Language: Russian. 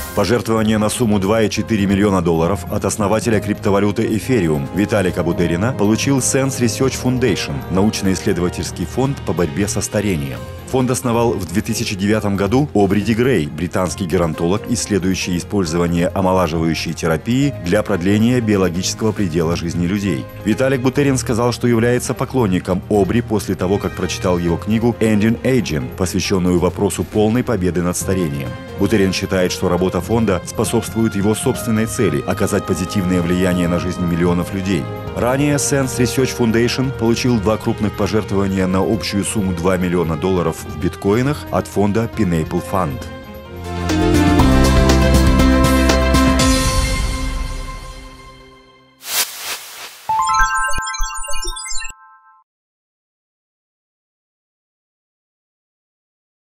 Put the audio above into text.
Пожертвование на сумму $2,4 миллиона от основателя криптовалюты Ethereum Виталика Бутерина получил Sense Research Foundation – научно-исследовательский фонд по борьбе со старением. Фонд основал в 2009 году Обри Ди Грей, британский геронтолог, исследующий использование омолаживающей терапии для продления биологического предела жизни людей. Виталик Бутерин сказал, что является поклонником Обри после того, как прочитал его книгу «Ending Aging», посвященную вопросу полной победы над старением. Бутерин считает, что работа фонда способствует его собственной цели – оказать позитивное влияние на жизнь миллионов людей. Ранее Sense Research Foundation получил 2 крупных пожертвования на общую сумму $2 миллиона в биткоинах от фонда Pineapple Fund.